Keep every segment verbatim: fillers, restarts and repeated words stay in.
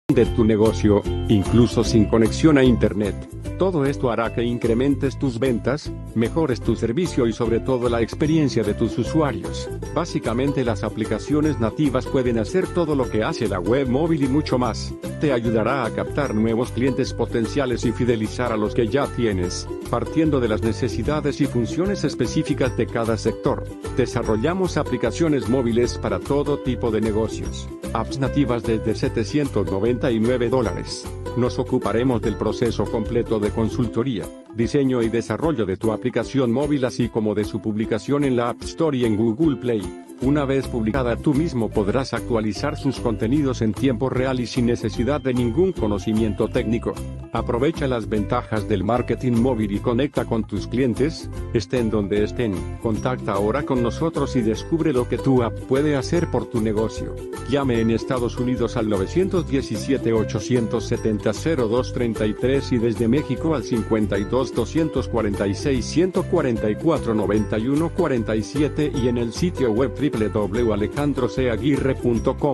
de tu negocio, incluso sin conexión a internet. Todo esto hará que incrementes tus ventas, mejores tu servicio y sobre todo la experiencia de tus usuarios. Básicamente las aplicaciones nativas pueden hacer todo lo que hace la web móvil y mucho más. Te ayudará a captar nuevos clientes potenciales y fidelizar a los que ya tienes, partiendo de las necesidades y funciones específicas de cada sector. Desarrollamos aplicaciones móviles para todo tipo de negocios. Apps nativas desde setecientos noventa y nueve dólares. Nos ocuparemos del proceso completo de consultoría, diseño y desarrollo de tu aplicación móvil así como de su publicación en la App Store y en Google Play. Una vez publicada tú mismo podrás actualizar sus contenidos en tiempo real y sin necesidad de ningún conocimiento técnico. Aprovecha las ventajas del marketing móvil y conecta con tus clientes, estén donde estén. Contacta ahora con nosotros y descubre lo que tu app puede hacer por tu negocio. Llame en Estados Unidos al nueve uno siete, ocho siete cero, cero dos tres tres y desde México al cincuenta y dos, doscientos cuarenta y seis, ciento cuarenta y cuatro, noventa y uno cuarenta y siete y en el sitio web doble u doble u doble u punto alejandro c aguirre punto com.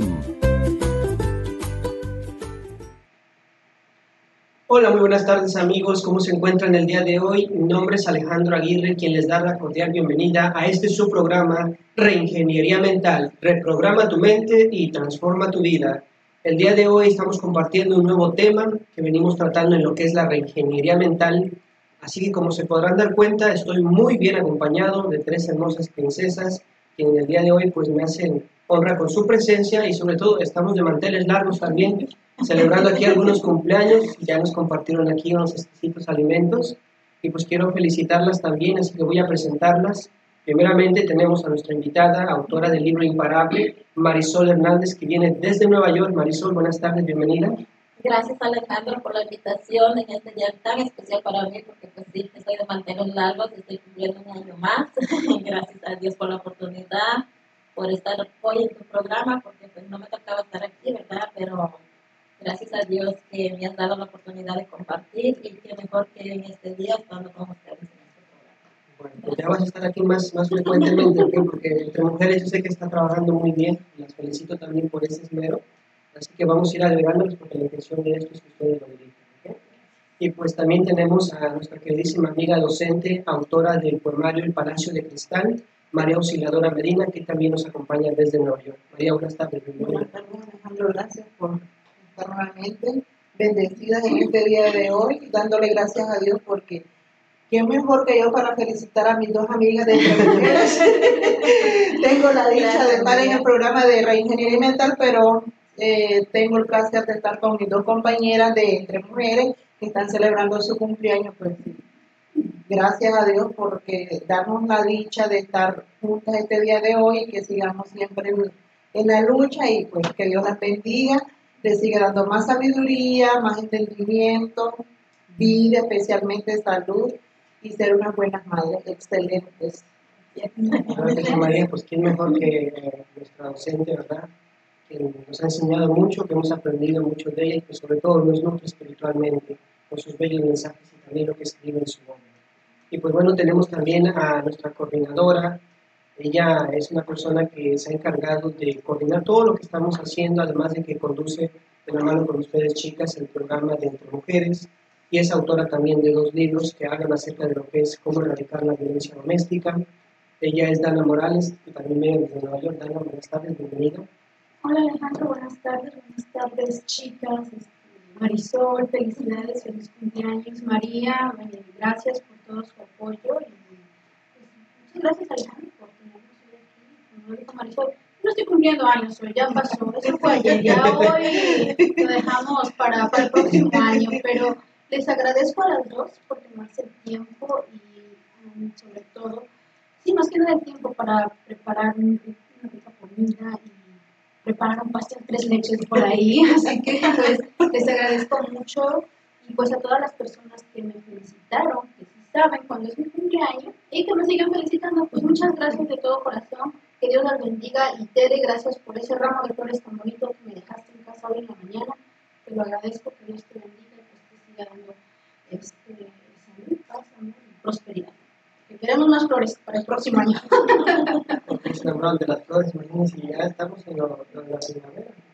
Hola, muy buenas tardes amigos, ¿cómo se encuentran el día de hoy? Mi nombre es Alejandro Aguirre, quien les da la cordial bienvenida a este su programa Reingeniería Mental, reprograma tu mente y transforma tu vida. El día de hoy estamos compartiendo un nuevo tema que venimos tratando en lo que es la reingeniería mental, así que como se podrán dar cuenta, estoy muy bien acompañado de tres hermosas princesas, quienes el día de hoy pues me hacen honra con su presencia y sobre todo estamos de manteles largos también, celebrando aquí algunos cumpleaños, ya nos compartieron aquí unos exquisitos alimentos y pues quiero felicitarlas también, así que voy a presentarlas. Primeramente tenemos a nuestra invitada, autora del libro Imparable, Marisol Hernández, que viene desde Nueva York. Marisol, buenas tardes, bienvenida. Gracias Alejandro por la invitación en este día tan especial para mí, porque pues sí, estoy de mantener largos, estoy cumpliendo un año más. Gracias a Dios por la oportunidad, por estar hoy en tu programa, porque pues no me tocaba estar aquí, ¿verdad? Pero gracias a Dios que me has dado la oportunidad de compartir y qué mejor que en este día estando con ustedes en este programa. Bueno, pues ya vas a estar aquí más, más frecuentemente, ¿okay? Porque entre mujeres yo sé que está trabajando muy bien, las felicito también por ese esmero. Así que vamos a ir agregándoles porque la intención de esto es que ustedes lo dirijan. ¿Okay? Y pues también tenemos a nuestra queridísima amiga docente, autora del poemario El Palacio de Cristal, María Auxiliadora Medina, que también nos acompaña desde Nueva York. María, buenas tardes. Buenas tardes, Alejandro. Gracias por estar nuevamente bendecidas en este día de hoy, dándole gracias a Dios porque ¿quién mejor que yo para felicitar a mis dos amigas de Entre Mujeres? Tengo la dicha de estar en el programa de Reingeniería Mental, pero Eh, tengo el placer de estar con mis dos compañeras de Entre Mujeres que están celebrando su cumpleaños. Pues gracias a Dios porque darnos la dicha de estar juntas este día de hoy y que sigamos siempre en, en la lucha y pues que Dios las bendiga, les siga dando más sabiduría, más entendimiento, vida, especialmente salud y ser unas buenas madres excelentes. Gracias María, pues quién mejor que eh, nuestra docente, ¿verdad? Que nos ha enseñado mucho, que hemos aprendido mucho de ella y que sobre todo nos nutre espiritualmente con sus bellos mensajes y también lo que escribe en su nombre. Y pues bueno, tenemos también a nuestra coordinadora. Ella es una persona que se ha encargado de coordinar todo lo que estamos haciendo, además de que conduce de la mano con ustedes chicas el programa de Entre Mujeres y es autora también de dos libros que hablan acerca de lo que es cómo erradicar la violencia doméstica. Ella es Dana Morales, que también viene desde Nueva York. Dana, buenas tardes, bienvenida. Hola Alejandro, buenas tardes, buenas tardes chicas, Marisol, felicidades, feliz cumpleaños, María, gracias por todo su apoyo y pues, muchas gracias Alejandro por tenernos hoy aquí, como lo dijo Marisol, no estoy cumpliendo años hoy, ya pasó, eso fue ayer, ya hoy lo dejamos para, para el próximo año, pero les agradezco a las dos por tomarse el tiempo y um, sobre todo, sí, más que nada el tiempo para preparar una rica comida y preparar un pastel tres leches por ahí, así que pues les agradezco mucho y pues a todas las personas que me felicitaron, que sí saben cuando es mi cumpleaños y que me siguen felicitando, pues muchas gracias de todo corazón, que Dios las bendiga y te dé gracias por ese ramo de flores tan bonito que me dejaste en casa hoy en la mañana, te lo agradezco, que Dios te bendiga y pues te siga dando este, salud, paz, amor y prosperidad. Que queremos más flores para el próximo año. Porque se enamoraron de las flores, imagínense, ya estamos en, lo, en la primavera.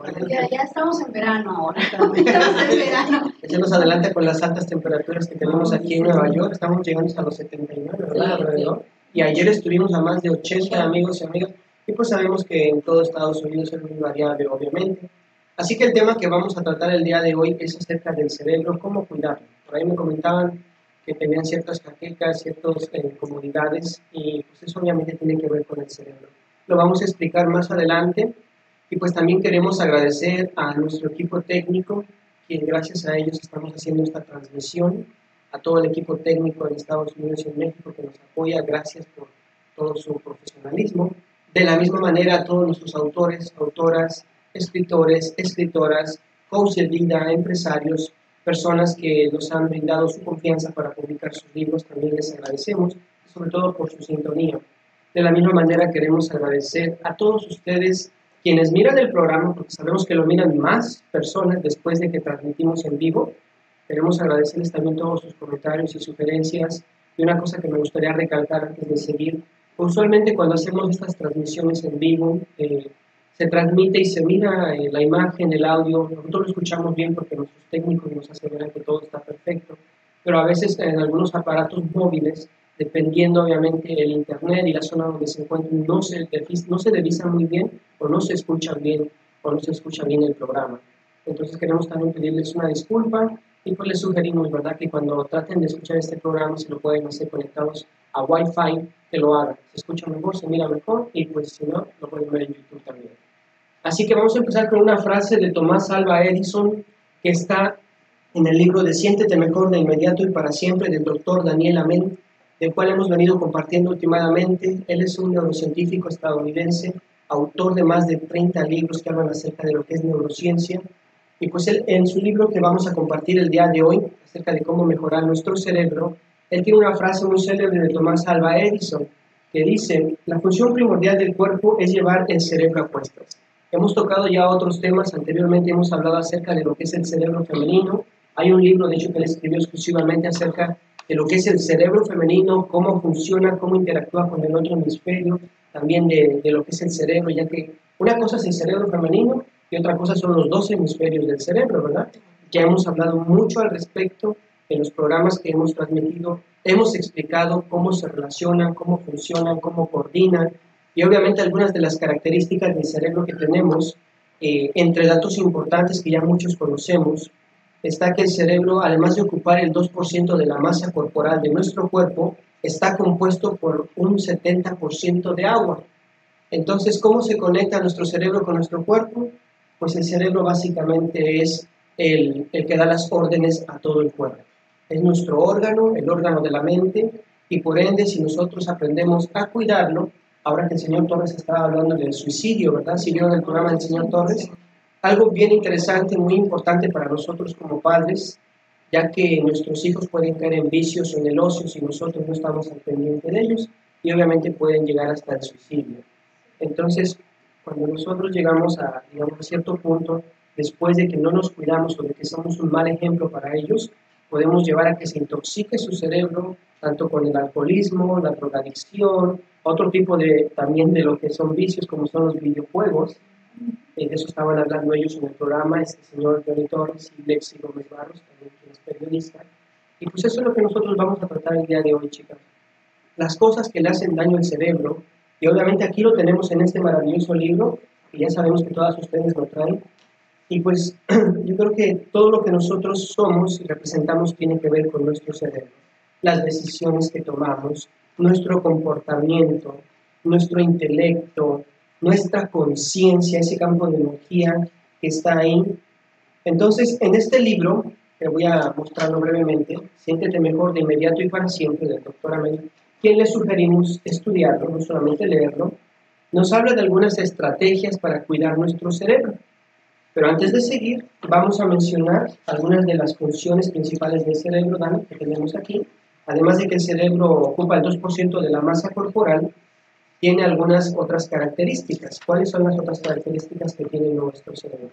Bueno, ya, ya estamos en verano ahora. Estamos en verano. Eso nos adelanta con las altas temperaturas que tenemos aquí en Nueva York. Estamos llegando a los setenta y nueve, ¿verdad? Sí, Alrededor. Y ayer estuvimos a más de ochenta amigos y amigas. Y pues sabemos que en todo Estados Unidos es muy variable, obviamente. Así que el tema que vamos a tratar el día de hoy es acerca del cerebro, cómo cuidarlo. Por ahí me comentaban que tenían ciertas jaquecas, ciertas eh, comodidades, y pues eso obviamente tiene que ver con el cerebro. Lo vamos a explicar más adelante, y pues también queremos agradecer a nuestro equipo técnico, que gracias a ellos estamos haciendo esta transmisión, a todo el equipo técnico en Estados Unidos y en México que nos apoya, gracias por todo su profesionalismo. De la misma manera a todos nuestros autores, autoras, escritores, escritoras, coaches de vida, empresarios, personas que nos han brindado su confianza para publicar sus libros, también les agradecemos, sobre todo por su sintonía. De la misma manera queremos agradecer a todos ustedes quienes miran el programa, porque sabemos que lo miran más personas después de que transmitimos en vivo. Queremos agradecerles también todos sus comentarios y sugerencias. Y una cosa que me gustaría recalcar antes de seguir, usualmente cuando hacemos estas transmisiones en vivo, eh, se transmite y se mira eh, la imagen, el audio, nosotros lo escuchamos bien porque nuestros técnicos nos aseguran que todo está perfecto, pero a veces en algunos aparatos móviles, dependiendo obviamente el internet y la zona donde se encuentran, no se, no se divisa muy bien o no se escucha bien o no se escucha bien el programa. Entonces queremos también pedirles una disculpa y pues les sugerimos, ¿verdad?, que cuando traten de escuchar este programa se lo pueden hacer conectados a Wi-Fi, que lo hagan. Se escucha mejor, se mira mejor y pues si no, lo pueden ver en YouTube también. Así que vamos a empezar con una frase de Tomás Alva Edison que está en el libro de Siéntete mejor de inmediato y para siempre del doctor Daniel Amen, del cual hemos venido compartiendo últimamente. Él es un neurocientífico estadounidense, autor de más de treinta libros que hablan acerca de lo que es neurociencia. Y pues él, en su libro que vamos a compartir el día de hoy, acerca de cómo mejorar nuestro cerebro, él tiene una frase muy célebre de Tomás Alva Edison que dice: la función primordial del cuerpo es llevar el cerebro a cuestas. Hemos tocado ya otros temas, anteriormente hemos hablado acerca de lo que es el cerebro femenino. Hay un libro, de hecho, que él escribió exclusivamente acerca de lo que es el cerebro femenino, cómo funciona, cómo interactúa con el otro hemisferio, también de, de lo que es el cerebro, ya que una cosa es el cerebro femenino y otra cosa son los dos hemisferios del cerebro, ¿verdad? Ya hemos hablado mucho al respecto en los programas que hemos transmitido, hemos explicado cómo se relacionan, cómo funcionan, cómo coordinan, y obviamente algunas de las características del cerebro que tenemos, eh, entre datos importantes que ya muchos conocemos, está que el cerebro, además de ocupar el dos por ciento de la masa corporal de nuestro cuerpo, está compuesto por un setenta por ciento de agua. Entonces, ¿cómo se conecta nuestro cerebro con nuestro cuerpo? Pues el cerebro básicamente es el, el que da las órdenes a todo el cuerpo. Es nuestro órgano, el órgano de la mente, y por ende, si nosotros aprendemos a cuidarlo, ahora que el señor Torres estaba hablando del suicidio, ¿verdad? Si vieron el programa del señor Torres, algo bien interesante, muy importante para nosotros como padres, ya que nuestros hijos pueden caer en vicios o en el ocio si nosotros no estamos al pendiente de ellos, y obviamente pueden llegar hasta el suicidio. Entonces, cuando nosotros llegamos a, digamos, a cierto punto, después de que no nos cuidamos o de que somos un mal ejemplo para ellos, podemos llevar a que se intoxique su cerebro, tanto con el alcoholismo, la drogadicción, otro tipo de, también de lo que son vicios, como son los videojuegos. Eh, de eso estaban hablando ellos en el programa, este señor Johnny Torres y Lexi Gómez Barros, también que es periodista. Y pues eso es lo que nosotros vamos a tratar el día de hoy, chicas. Las cosas que le hacen daño al cerebro, y obviamente aquí lo tenemos en este maravilloso libro, que ya sabemos que todas ustedes lo traen. Y pues yo creo que todo lo que nosotros somos y representamos tiene que ver con nuestro cerebro. Las decisiones que tomamos, nuestro comportamiento, nuestro intelecto, nuestra conciencia, ese campo de energía que está ahí. Entonces, en este libro, que voy a mostrarlo brevemente, Siéntete mejor de inmediato y para siempre, del doctor Amen, quien le sugerimos estudiarlo, no solamente leerlo, nos habla de algunas estrategias para cuidar nuestro cerebro. Pero antes de seguir, vamos a mencionar algunas de las funciones principales del cerebro, Dani, que tenemos aquí. Además de que el cerebro ocupa el dos por ciento de la masa corporal, tiene algunas otras características. ¿Cuáles son las otras características que tiene nuestro cerebro?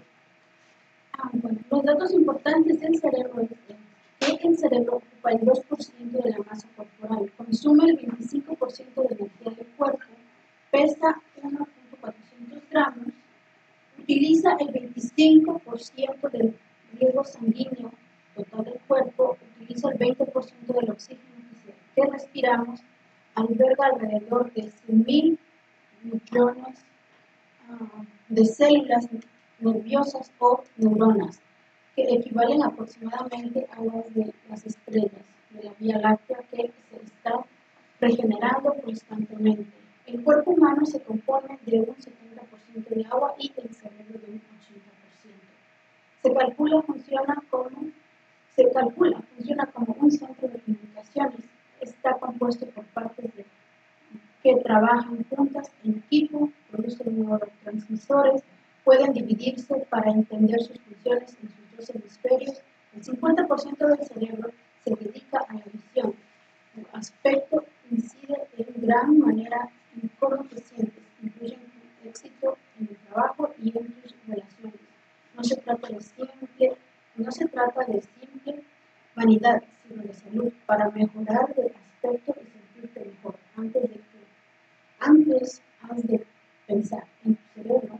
Ah, bueno, los datos importantes del cerebro es que el cerebro ocupa el dos por ciento de la masa corporal, consume el veinticinco por ciento de energía del cuerpo, pesa uno punto cuatrocientos gramos, utiliza el veinticinco veinticinco por ciento del riego sanguíneo total del cuerpo utiliza el veinte por ciento del oxígeno que, que respiramos, alberga alrededor de cien mil millones uh, de células nerviosas o neuronas, que equivalen aproximadamente a las de las estrellas de la Vía Láctea, que se está regenerando constantemente. El cuerpo humano se compone de un setenta por ciento de agua y el cerebro de un ochenta por ciento. Se calcula funciona como se calcula funciona como un centro de comunicaciones. Está compuesto por partes de, que trabajan juntas en equipo, producen neurotransmisores, pueden dividirse para entender sus funciones en sus dos hemisferios. El cincuenta por ciento del cerebro se dedica a la visión. El aspecto incide en gran manera en cómo te sientes, incluye tu éxito en el trabajo y en tus relaciones. No se trata de simple, no se trata de simple vanidad, sino de salud, para mejorar el aspecto y sentirte mejor. Antes de que, antes has de pensar en tu cerebro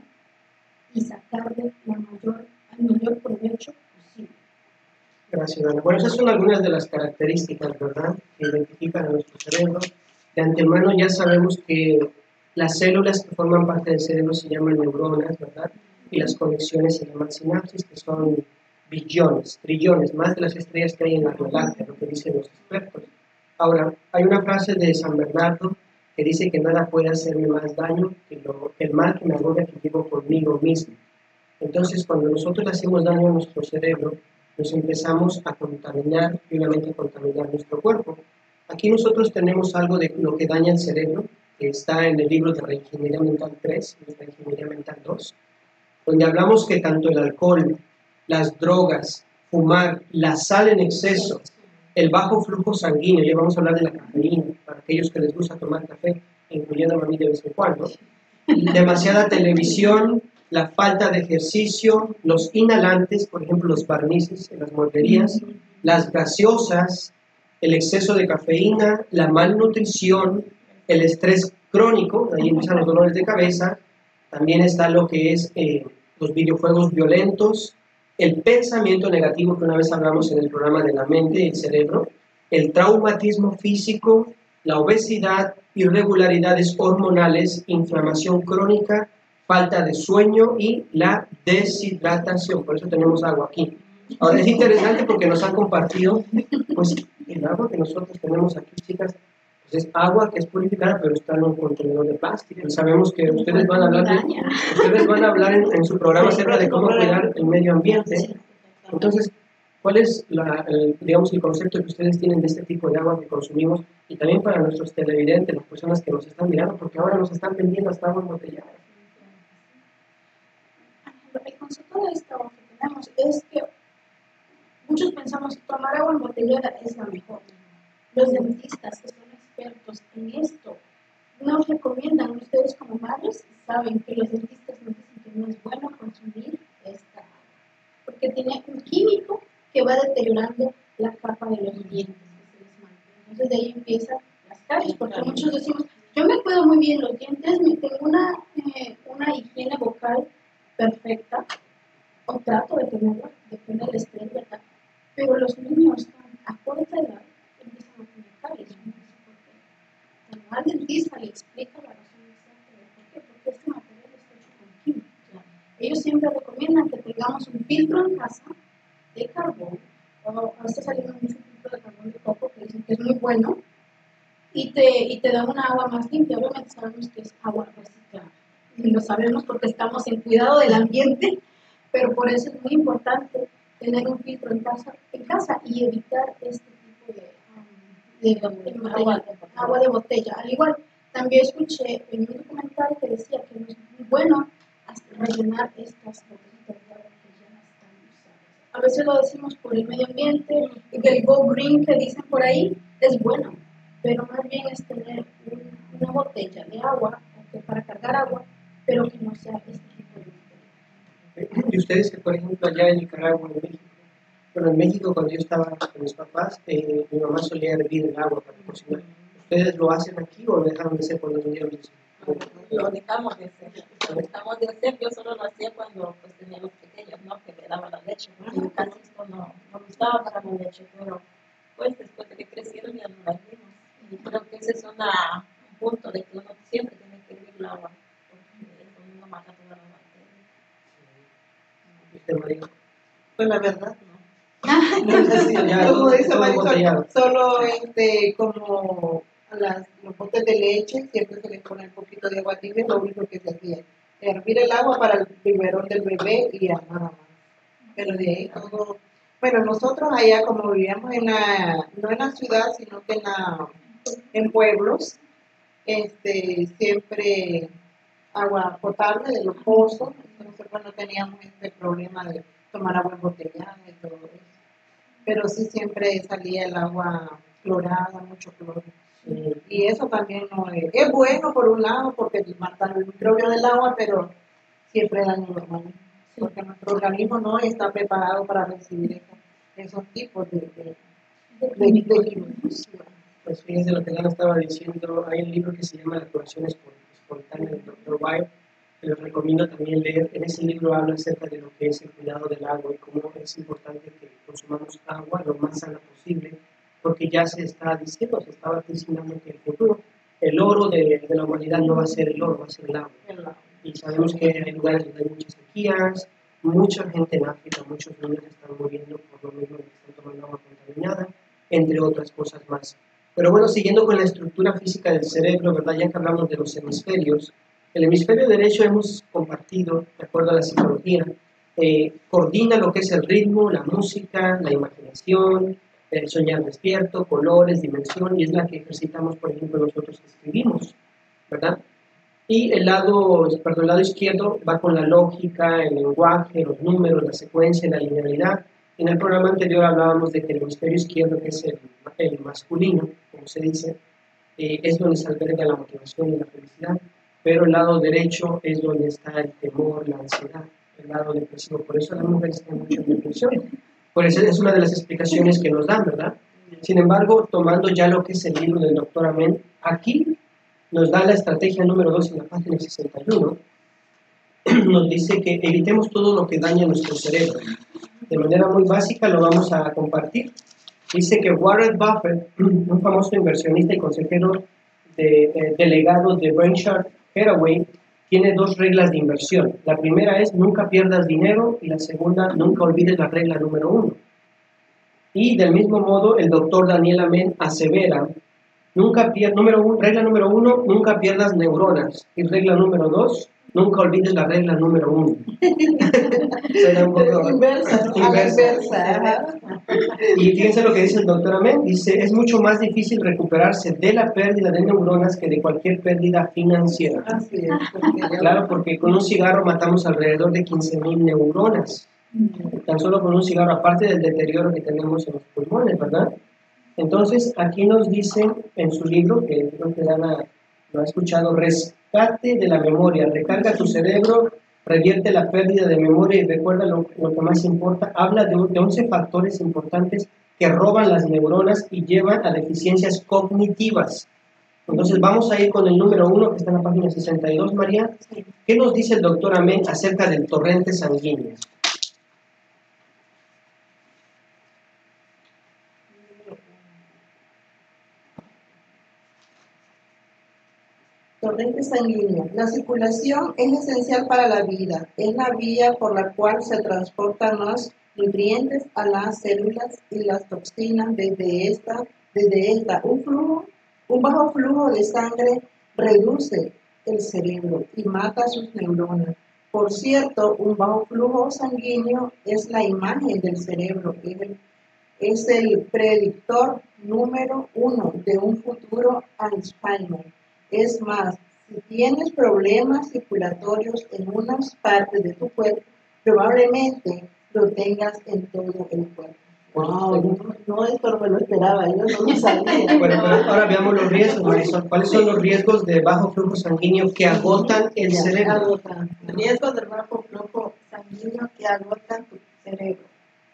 y sacarle la mayor, el mayor provecho posible. Gracias, Ana. Bueno, esas son algunas de las características, ¿verdad?, que identifican a nuestro cerebro. De antemano ya sabemos que las células que forman parte del cerebro se llaman neuronas, ¿verdad? Y las conexiones se llaman sinapsis, que son billones, trillones, más de las estrellas que hay en la Vía Láctea, lo que dicen los expertos. Ahora, hay una frase de San Bernardo que dice que nada puede hacerme más daño que, lo, que el mal que me agobia que llevo conmigo mismo. Entonces, cuando nosotros le hacemos daño a nuestro cerebro, nos empezamos a contaminar y obviamente a contaminar nuestro cuerpo. Aquí nosotros tenemos algo de lo que daña el cerebro, que está en el libro de Reingeniería Mental tres y Reingeniería Mental dos, donde hablamos que tanto el alcohol, las drogas, fumar, la sal en exceso, el bajo flujo sanguíneo, ya vamos a hablar de la cafeína, para aquellos que les gusta tomar café, incluyendo a mí de vez en cuando, demasiada televisión, la falta de ejercicio, los inhalantes, por ejemplo los barnices en las mueblerías, las gaseosas, el exceso de cafeína, la malnutrición, el estrés crónico, ahí empiezan los dolores de cabeza, también está lo que es eh, los videojuegos violentos, el pensamiento negativo que una vez hablamos en el programa de la mente y el cerebro, el traumatismo físico, la obesidad, irregularidades hormonales, inflamación crónica, falta de sueño y la deshidratación. Por eso tenemos agua aquí. Ahora es interesante porque nos han compartido, pues el agua que nosotros tenemos aquí, chicas, pues es agua que es purificada, pero está en un contenedor de plástico. Y sabemos que ustedes van a hablar, de, ustedes van a hablar en, en su programa acerca de cómo cuidar el medio ambiente. Entonces, ¿cuál es la, el, digamos, el concepto que ustedes tienen de este tipo de agua que consumimos? Y también para nuestros televidentes, las personas que nos están mirando, porque ahora nos están vendiendo hasta agua embotellada. El concepto de esta agua que tenemos es que muchos pensamos que tomar agua embotellada es la mejor. Los dentistas que son expertos en esto nos recomiendan, ustedes como madres saben que los dentistas nos dicen que no es bueno consumir esta agua, porque tiene un químico que va deteriorando la capa de los dientes que se les mantiene. Entonces de ahí empiezan las caries, porque muchos decimos, yo me cuido muy bien los dientes, me tengo una, eh, una higiene vocal perfecta, o trato de tenerla, depende del estrés, ¿verdad? Pero los niños a corta edad empiezan a tener caries, no sé por qué. Cuando al dentista le explica la razón exacta de por qué, porque este material está hecho con químicos. Ellos siempre recomiendan que tengamos un filtro en casa de carbón, o está saliendo mucho filtro de carbón de coco, que dicen que es muy bueno, y te, y te da una agua más limpia. Obviamente sabemos que es agua reciclada, y lo sabemos porque estamos en cuidado del ambiente, pero por eso es muy importante tener un filtro en casa, en casa y evitar este tipo de, um, de, de, de agua, de agua de botella. Al igual, también escuché en un documental que decía que no es muy bueno rellenar estas botellitas de agua que ya no están usadas. A veces lo decimos por el medio ambiente, el Go Green que dicen por ahí es bueno, pero más bien es tener un, una botella de agua okay, para cargar agua, pero que no sea este tipo de botella. Y ustedes que, por ejemplo, allá en Nicaragua, en México, bueno, en México cuando yo estaba con mis papás, eh, mi mamá solía hervir el agua para cocinar. ¿Ustedes lo hacen aquí o lo dejaron de hacer cuando vinieron? Lo dejamos de hacer, lo dejamos de hacer. Yo solo lo hacía cuando pues, tenía los pequeños, ¿no? Que le daba la leche, porque yo casi esto no, no me gustaba para la leche, pero pues después de que crecieron ya no las vimos. Y creo que ese es una, un punto de que uno siempre tiene que hervir el agua, porque eso no mata toda la bacteria. ¿Viste, María? Pues la verdad, no. Ya, Como dice todo Marisol, embotellado. solo este, como a las, los botes de leche, siempre se les pone un poquito de agua tibia, lo único que se hacía. Hervir el agua para el biberón del bebé y ya nada más. Pero de ahí todo. Bueno, nosotros allá como vivíamos en la, no en la ciudad, sino que en, la, en pueblos, este, siempre agua potable de los pozos, nosotros no teníamos este problema de tomar agua embotellada y todo eso. Pero sí siempre salía el agua clorada, mucho cloro. Sí. Y eso también no es, es bueno por un lado porque mata el microbio del agua, pero siempre daña el organismo, porque nuestro organismo no está preparado para recibir esos, esos tipos de, de, de, de químicos. Pues fíjense lo que Dana estaba diciendo, hay un libro que se llama La curación espontánea del doctor White, que les recomiendo también leer. En ese libro habla acerca de lo que es el cuidado del agua y cómo es importante que consumamos agua lo más sana posible, porque ya se está diciendo, se está vaticinando que el futuro, el oro de, de la humanidad no va a ser el oro, va a ser el agua. Y sabemos que hay lugares donde hay muchas sequías, mucha gente en África, muchos niños están muriendo por lo mismo que están tomando agua contaminada, entre otras cosas más. Pero bueno, siguiendo con la estructura física del cerebro, ¿verdad? Ya que hablamos de los hemisferios, el hemisferio derecho hemos compartido, de acuerdo a la psicología, eh, coordina lo que es el ritmo, la música, la imaginación, el soñar despierto, colores, dimensión, y es la que ejercitamos, por ejemplo, nosotros que escribimos, ¿verdad? Y el lado, perdón, el lado izquierdo va con la lógica, el lenguaje, los números, la secuencia, la linealidad. En el programa anterior hablábamos de que el hemisferio izquierdo, que es el, el masculino, como se dice, eh, es donde se alberga la motivación y la felicidad, pero el lado derecho es donde está el temor, la ansiedad, el lado depresivo. Por eso las mujeres están mucho en depresión. Por eso es una de las explicaciones que nos dan, ¿verdad? Sin embargo, tomando ya lo que es el libro del doctor Amen, aquí nos da la estrategia número dos en la página sesenta y uno, nos dice que evitemos todo lo que daña nuestro cerebro. De manera muy básica lo vamos a compartir. Dice que Warren Buffett, un famoso inversionista y consejero de, eh, delegado de Berkshire Hathaway, tiene dos reglas de inversión. La primera es nunca pierdas dinero y la segunda, nunca olvides la regla número uno. Y del mismo modo, el doctor Daniel Amen asevera, nunca pier, número uno, regla número uno, nunca pierdas neuronas. Y regla número dos, nunca olvides la regla número uno. Será un poco inversa, ¿no? inversa. Inversa. Y fíjense lo que dice el doctor Amen, dice, es mucho más difícil recuperarse de la pérdida de neuronas que de cualquier pérdida financiera. Así es, porque ya- Claro, porque con un cigarro matamos alrededor de quince mil neuronas. Tan solo con un cigarro, aparte del deterioro que tenemos en los pulmones, ¿verdad? Entonces, aquí nos dice en su libro, que creo que Dana lo ha escuchado, rescate de la memoria, recarga tu cerebro, revierte la pérdida de memoria y recuerda lo, lo que más importa. Habla de, de once factores importantes que roban las neuronas y llevan a deficiencias cognitivas. Entonces, vamos a ir con el número uno, que está en la página sesenta y dos, María. ¿Qué nos dice el doctor Amen acerca del torrente sanguíneo? Torrente sanguíneo. La circulación es esencial para la vida. Es la vía por la cual se transportan los nutrientes a las células y las toxinas desde esta, desde esta. Un flujo, un bajo flujo de sangre reduce el cerebro y mata sus neuronas. Por cierto, un bajo flujo sanguíneo es la imagen del cerebro, es el, es el predictor número uno de un futuro Alzheimer. Es más, si tienes problemas circulatorios en unas partes de tu cuerpo, probablemente lo tengas en todo el cuerpo. Wow, no, no esto no me lo esperaba, yo no lo sabía. Bueno, pero ahora veamos los riesgos, Marisol. ¿Cuáles son los riesgos de bajo flujo sanguíneo que agotan el Ya, cerebro? agotan. Riesgos del bajo flujo sanguíneo que agotan tu cerebro.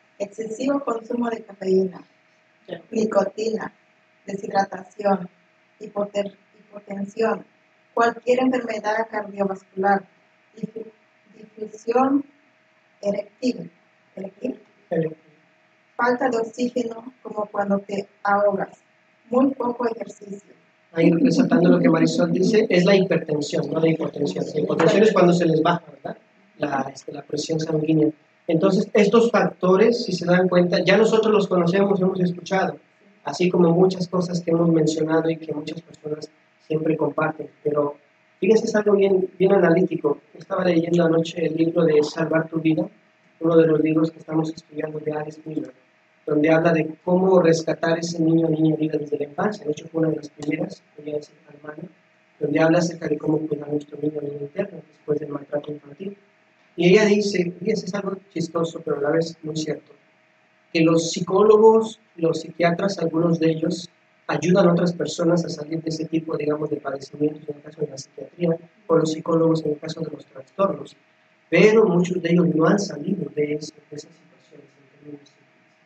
Excesivo consumo de cafeína, nicotina, deshidratación, hipoter- hipotensión, cualquier enfermedad cardiovascular, dif- difusión eréctil, eréctil, falta de oxígeno como cuando te ahogas, muy poco ejercicio. Ahí resaltando lo que Marisol dice, es la hipertensión, no la hipotensión. La hipotensión es cuando se les baja, ¿verdad? La, este, la presión sanguínea. Entonces, estos factores, si se dan cuenta, ya nosotros los conocemos, hemos escuchado, así como muchas cosas que hemos mencionado y que muchas personas siempre comparten. Pero fíjense, es algo bien, bien analítico. Estaba leyendo anoche el libro de Salvar tu Vida, uno de los libros que estamos estudiando de Alice Miller, donde habla de cómo rescatar ese niño o niña herida desde la infancia. De hecho, fue una de las primeras, ella es alemana, donde habla acerca de cómo cuidar a nuestro niño o niña interno después del maltrato infantil. Y ella dice, y eso es algo chistoso, pero a la vez muy cierto, que los psicólogos, los psiquiatras, algunos de ellos, ayudan a otras personas a salir de ese tipo, digamos, de padecimientos, en el caso de la psiquiatría, o los psicólogos en el caso de los trastornos. Pero muchos de ellos no han salido de, ese, de esas situaciones en términos psicológicos.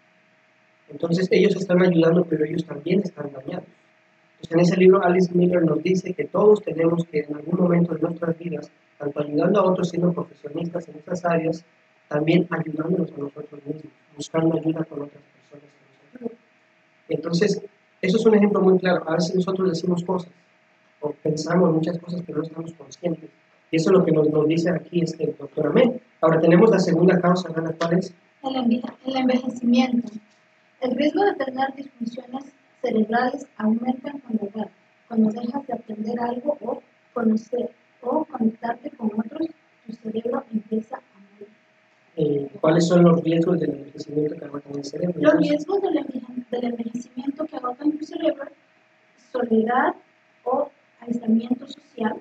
Entonces ellos están ayudando, pero ellos también están dañados. Entonces, en ese libro Alice Miller nos dice que todos tenemos que en algún momento de nuestras vidas, tanto ayudando a otros siendo profesionistas en estas áreas, también ayudándonos a nosotros mismos, buscando ayuda con otras personas que nos ayuden. Entonces, eso es un ejemplo muy claro. A veces nosotros decimos cosas o pensamos muchas cosas que no estamos conscientes. Y eso es lo que nos, nos dice aquí este, el doctor Amén. Ahora tenemos la segunda causa, Ana, ¿cuál es? El, enve- el envejecimiento. El riesgo de tener disfunciones cerebrales aumenta con la edad. Cuando dejas de aprender algo o conocer o conectarte con otros, tu cerebro empieza a morir. Eh, ¿Cuáles son los riesgos del envejecimiento que agotan el cerebro? Los riesgos del, enveje- del envejecimiento que agotan tu cerebro: soledad o aislamiento social,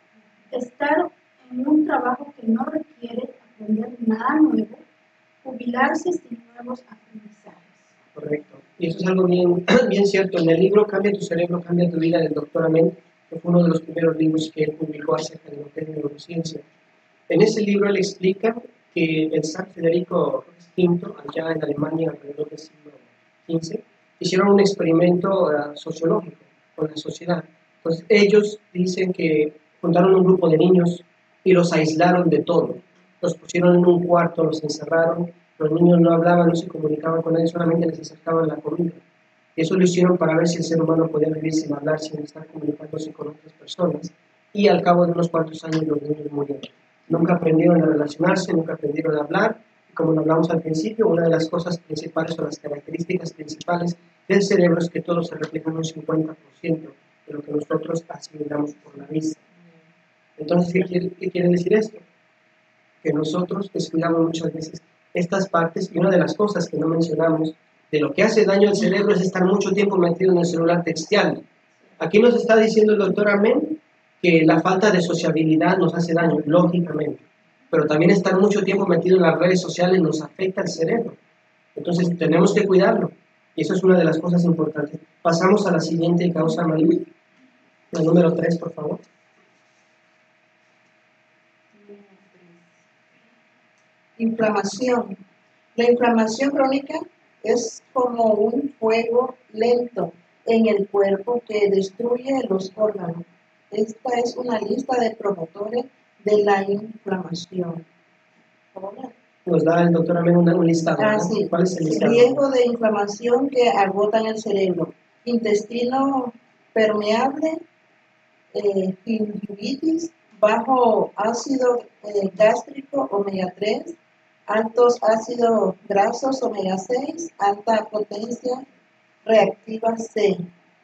estar en un trabajo que no requiere aprender nada nuevo, jubilarse sin nuevos aprendizajes. Correcto. Y eso es algo bien, bien cierto. En el libro Cambia tu cerebro, cambia tu vida, del doctor Amén, que fue uno de los primeros libros que él publicó acerca de lo que es neurociencia. En ese libro él explica que el San Federico quinto, allá en Alemania, alrededor del siglo quince, hicieron un experimento uh, sociológico con la sociedad. Entonces ellos dicen que juntaron un grupo de niños y los aislaron de todo. Los pusieron en un cuarto, los encerraron. Los niños no hablaban, no se comunicaban con nadie, solamente les acercaban la comida. Eso lo hicieron para ver si el ser humano podía vivir sin hablar, sin estar comunicándose con otras personas. Y al cabo de unos cuantos años los niños murieron. Nunca aprendieron a relacionarse, nunca aprendieron a hablar. Y como lo hablamos al principio, una de las cosas principales o las características principales del cerebro es que todo se refleja en un cincuenta por ciento de lo que nosotros asimilamos por la vista. Entonces, ¿qué quiere, qué quiere decir esto? Que nosotros descuidamos muchas veces estas partes, y una de las cosas que no mencionamos de lo que hace daño al cerebro es estar mucho tiempo metido en el celular texteando. Aquí nos está diciendo el doctor Amén que la falta de sociabilidad nos hace daño, lógicamente, pero también estar mucho tiempo metido en las redes sociales nos afecta al cerebro. Entonces tenemos que cuidarlo, y eso es una de las cosas importantes. Pasamos a la siguiente causa, María, la número tres, por favor. Inflamación. La inflamación crónica es como un fuego lento en el cuerpo que destruye los órganos. Esta es una lista de promotores de la inflamación. Nos da el doctor Amén una, un listado. Ah, ¿no? sí. ¿Cuál es el listado? Riesgo de inflamación que agotan el cerebro. Intestino permeable, eh, gingivitis, bajo ácido eh, gástrico omega tres, altos ácidos grasos omega seis, alta potencia reactiva C,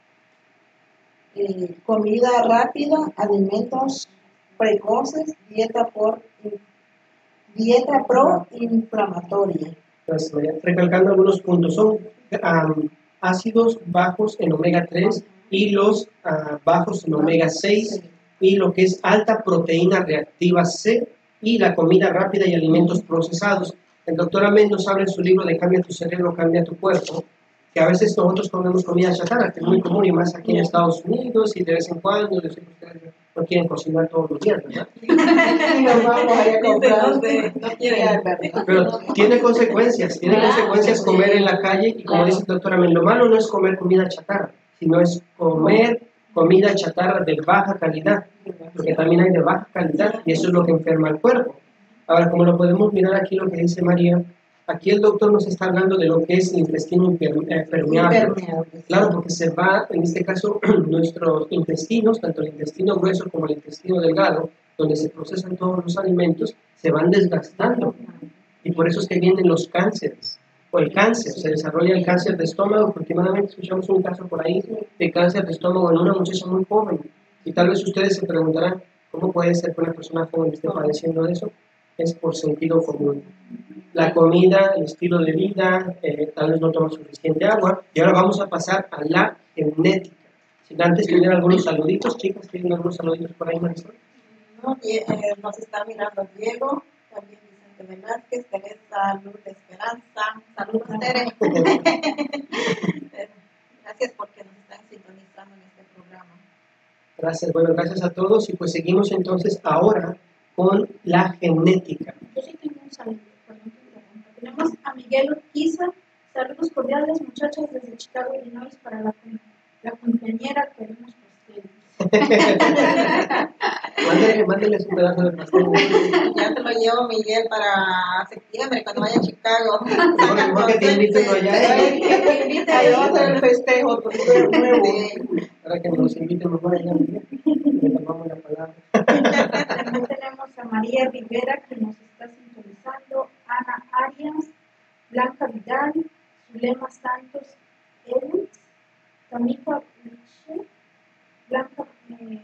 eh, comida rápida, alimentos precoces, dieta por dieta proinflamatoria. Pues, recalcando algunos puntos, son um, ácidos bajos en omega tres y los uh, bajos en omega seis, y lo que es alta proteína reactiva C, y la comida rápida y alimentos procesados. El doctor Amén nos habla en su libro de Cambia tu cerebro, cambia tu cuerpo, que a veces nosotros comemos comida chatarra, que es muy común, y más aquí en Estados Unidos, y de vez en cuando, yo sé que ustedes no quieren cocinar todos los días, ¿verdad? Y nos vamos a ir a comprar. No quieren. Pero tiene consecuencias, tiene Claro, consecuencias sí. comer en la calle, y como Claro. dice el doctor Amén, lo malo no es comer comida chatarra, sino es comer comida chatarra de baja calidad, porque también hay de baja calidad y eso es lo que enferma al cuerpo. Ahora, como lo podemos mirar aquí, lo que dice María, aquí el doctor nos está hablando de lo que es el intestino permeable. Claro, porque se va, en este caso, nuestros intestinos, tanto el intestino grueso como el intestino delgado, donde se procesan todos los alimentos, se van desgastando. Y por eso es que vienen los cánceres, o el cáncer, se desarrolla el cáncer de estómago. Últimamente escuchamos un caso por ahí de cáncer de estómago en una muchacha muy joven. Y tal vez ustedes se preguntarán, ¿cómo puede ser que una persona joven esté padeciendo de eso? Es por sentido común. La comida, el estilo de vida, eh, tal vez no toma suficiente agua. Y ahora vamos a pasar a la genética. Sin antes tener algunos saluditos, chicas, ¿tienen algunos saluditos por ahí, Marisol? No, eh, nos está mirando Diego, también Vicente Velázquez, Teresa Luz de Esperanza. Saludos, Tere. Gracias porque nos están sintonizando en este programa. Gracias, bueno, gracias a todos. Y pues seguimos entonces ahora con la genética. Yo sí tengo un saludo, perdón que interrumpa. Tenemos a Miguel Urquiza. Saludos cordiales, muchachas, desde Chicago, Illinois, para la, la cumpleañera. Queremos pasteles. Mándale, mándeles un pedazo de pastel. Ya te lo llevo, Miguel, para septiembre, cuando vaya a Chicago. Mejor que te inviten allá. Que te inviten a hacer el festejo nuevo. Para que nos inviten mejor allá, le tomamos la palabra. También tenemos a María Rivera, que nos está sintonizando, Ana Arias, Blanca Vidal, Zulema Santos, Evans, Tamika Miche, Blanca, eh,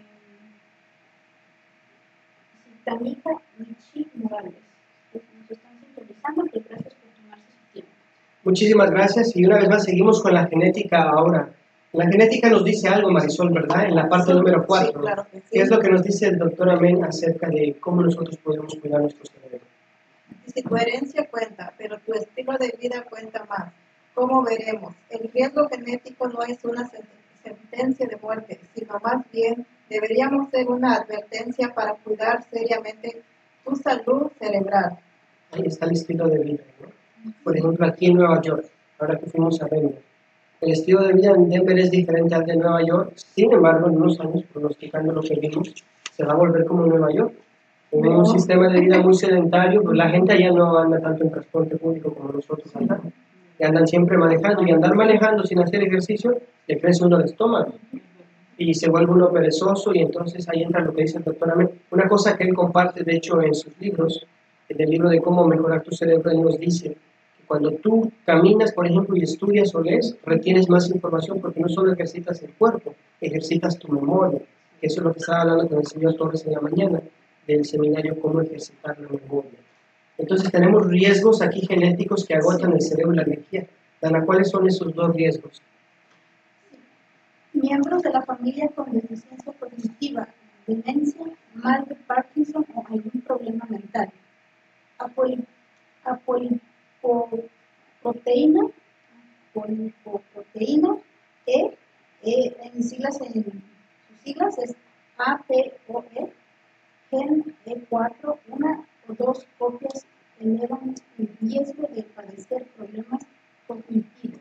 Tamika Michi Morales, que nos están sintonizando, que gracias por tomarse su tiempo. Muchísimas gracias y una vez más seguimos con la genética ahora. La genética nos dice algo, Marisol, ¿verdad? En la parte Sí, número cuatro. sí, claro que sí. ¿Qué es lo que nos dice el doctor Amén acerca de cómo nosotros podemos cuidar nuestro cerebro? Si tu herencia cuenta, pero tu estilo de vida cuenta más. ¿Cómo veremos? El riesgo genético no es una sentencia de muerte, sino más bien deberíamos ser una advertencia para cuidar seriamente tu salud cerebral. Ahí está el estilo de vida, ¿no? Por ejemplo, aquí en Nueva York, ahora que fuimos a Denver, el estilo de vida en Denver es diferente al de Nueva York. Sin embargo, en unos años, pronosticando lo que vimos, se va a volver como Nueva York. Con un sistema de vida muy sedentario, pues la gente allá no anda tanto en transporte público como nosotros andamos. Y andan siempre manejando, y andar manejando sin hacer ejercicio, le crece uno el estómago. Y se vuelve uno perezoso, y entonces ahí entra lo que dice el doctor Amén. Una cosa que él comparte, de hecho, en sus libros, en el libro de cómo mejorar tu cerebro, él nos dice que cuando tú caminas, por ejemplo, y estudias o lees, retienes más información porque no solo ejercitas el cuerpo, ejercitas tu memoria. Que eso es lo que estaba hablando con el señor Torres en la mañana, del seminario Cómo ejercitar la memoria. Entonces tenemos riesgos aquí genéticos que agotan el cerebro y la energía. Dana, ¿cuáles son esos dos riesgos? Miembros de la familia con deficiencia cognitiva, demencia, mal de Parkinson o algún problema mental. Apoli, apolipoproteína, apolipoproteína, E, e en siglas, en sus siglas es A P O E, gen E cuatro, una o dos copias elevan el riesgo de padecer problemas cognitivos.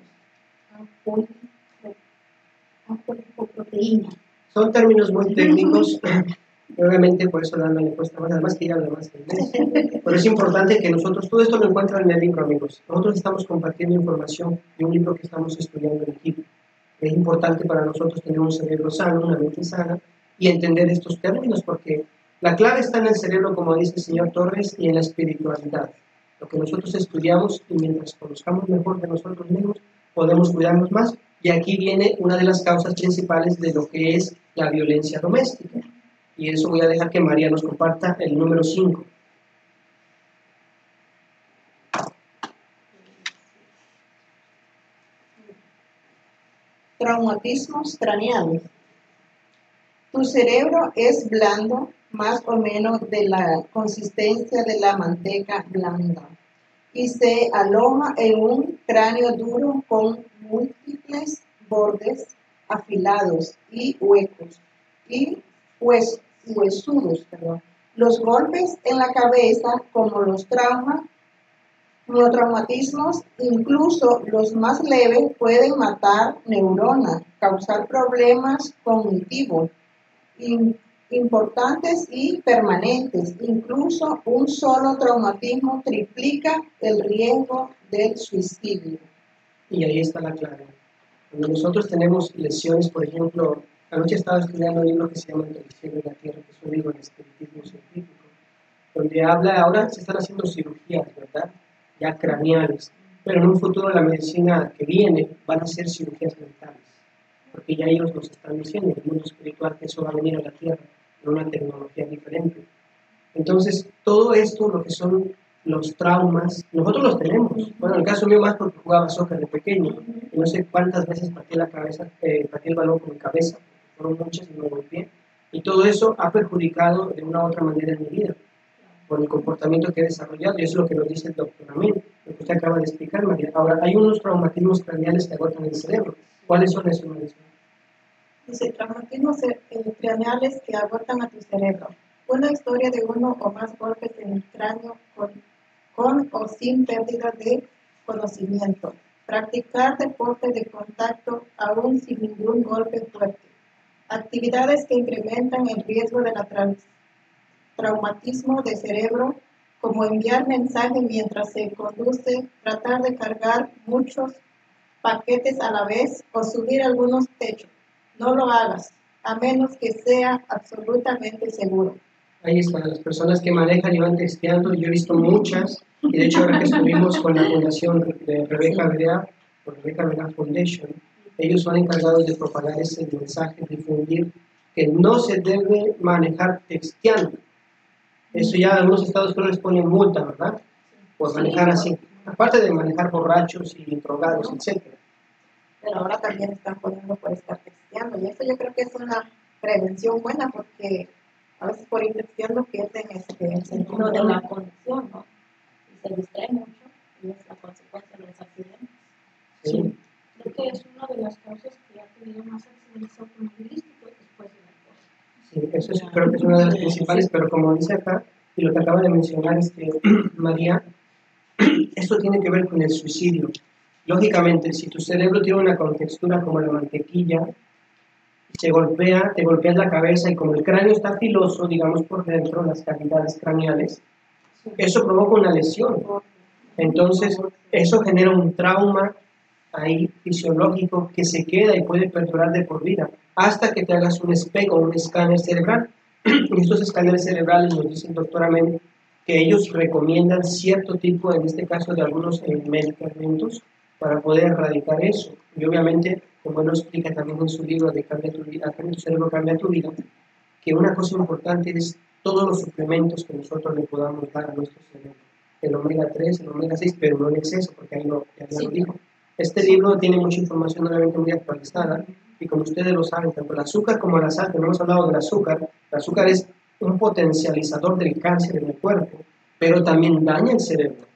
Apolipoproteína. Son términos muy técnicos, y obviamente por eso Dana le cuesta más, además que ella habla más que inglés. Pero es importante que nosotros, todo esto lo encuentran en el libro, amigos. Nosotros estamos compartiendo información de un libro que estamos estudiando en equipo. Es importante para nosotros tener un cerebro sano, una mente sana, y entender estos términos, porque la clave está en el cerebro, como dice el señor Torres, y en la espiritualidad. Lo que nosotros estudiamos, y mientras conozcamos mejor de nosotros mismos, podemos cuidarnos más. Y aquí viene una de las causas principales de lo que es la violencia doméstica. Y eso voy a dejar que María nos comparta el número cinco. Traumatismos craneales. Tu cerebro es blando, más o menos de la consistencia de la manteca blanda, y se aloja en un cráneo duro con múltiples bordes afilados y huecos y hues, huesudos. Perdón. Los golpes en la cabeza, como los traumas, Miotraumatismos, incluso los más leves, pueden matar neuronas, causar problemas cognitivos in- importantes y permanentes. Incluso un solo traumatismo triplica el riesgo del suicidio. Y ahí está la clave. Cuando nosotros tenemos lesiones, por ejemplo, anoche estaba estudiando un libro que se llama El cielo y la tierra, que es un libro de espiritismo científico, donde habla, ahora se están haciendo cirugías, ¿verdad? Ya craneales, pero en un futuro la medicina que viene van a ser cirugías mentales, porque ya ellos nos están diciendo en el mundo espiritual que eso va a venir a la tierra con una tecnología diferente. Entonces, todo esto, lo que son los traumas, nosotros los tenemos. Bueno, en el caso mío más porque jugaba soccer de pequeño, y no sé cuántas veces partí la cabeza, eh, partí el balón con mi cabeza, fueron muchas y me golpeé, y todo eso ha perjudicado de una u otra manera en mi vida, por el comportamiento que he desarrollado, y eso es lo que nos dice el doctor Amén, lo que usted acaba de explicar, María. Ahora, hay unos traumatismos craneales que agotan el cerebro. ¿Cuáles son esos, María? Dice, traumatismos eh, craneales que agotan a tu cerebro. Una historia de uno o más golpes en el cráneo con, con o sin pérdida de conocimiento. Practicar deporte de contacto aún sin ningún golpe fuerte. Actividades que incrementan el riesgo de la trans traumatismo de cerebro, como enviar mensajes mientras se conduce, tratar de cargar muchos paquetes a la vez o subir algunos techos. No lo hagas, a menos que sea absolutamente seguro. Ahí están las personas que manejan y van texteando. Yo he visto muchas, y de hecho ahora que estuvimos con la fundación de Rebeca Brea, por Rebeca Brea Foundation, ellos son encargados de propagar ese mensaje, difundir que no se debe manejar texteando. Eso ya algunos estados creo les ponen multa, ¿verdad? Por manejar así. Aparte de manejar borrachos y drogados, etcétera. Pero ahora también están poniendo por estar texteando. Y eso yo creo que es una prevención buena porque a veces por ir texteando pierden este, el sentido de la conexión, ¿no? Y se distrae mucho y es la consecuencia de los accidentes. Sí. Creo que es una de las causas que ha tenido más accidentes automovilísticos después del alcohol. Sí, eso es, creo que es una de las principales, pero como dice acá, y lo que acaba de mencionar este, María, esto tiene que ver con el suicidio. Lógicamente, si tu cerebro tiene una contextura como la mantequilla, y se golpea, te golpeas la cabeza y como el cráneo está filoso, digamos por dentro, las cavidades craneales, eso provoca una lesión. Entonces, eso genera un trauma ahí fisiológico que se queda y puede perdurar de por vida, hasta que te hagas un espejo, un escáner cerebral. Y estos escáneres cerebrales nos dice el doctor Amén que ellos recomiendan cierto tipo, en este caso de algunos eh, medicamentos, para poder erradicar eso. Y obviamente, como él lo explica también en su libro de Cambia tu vida, Cambia tu cerebro, cambia tu vida, que una cosa importante es todos los suplementos que nosotros le podamos dar a nuestro cerebro. El omega tres, el omega seis, pero no en exceso, porque ahí lo, ya lo dijo. Este libro tiene mucha información obviamente muy actualizada, y como ustedes lo saben, tanto el azúcar como la sal, que no hemos hablado del azúcar, el azúcar es un potencializador del cáncer en el cuerpo, pero también daña el cerebro